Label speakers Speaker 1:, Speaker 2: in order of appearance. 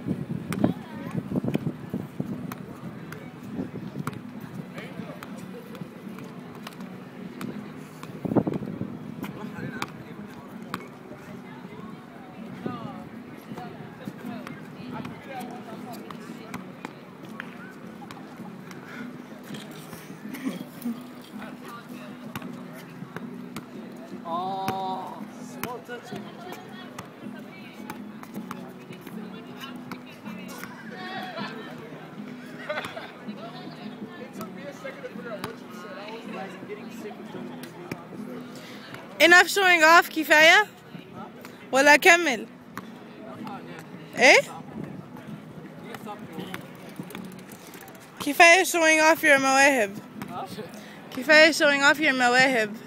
Speaker 1: Oh, small touching. It took me a second to figure out what you said. I was like getting sick of doing it.
Speaker 2: Enough showing off كفاية؟ ولا أكمل؟ إيه؟ كفاية showing off your مواهب. كفاية showing off your مواهب.